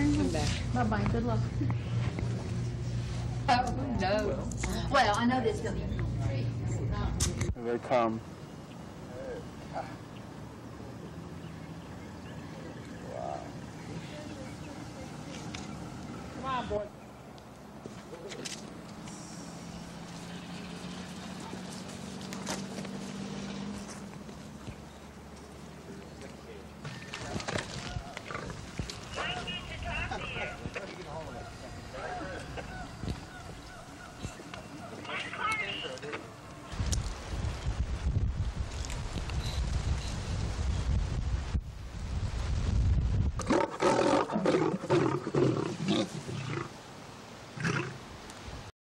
Come back. Bye-bye. Good luck. Oh, no. Well, I know this building. Here they come. Wow. Come on, boy.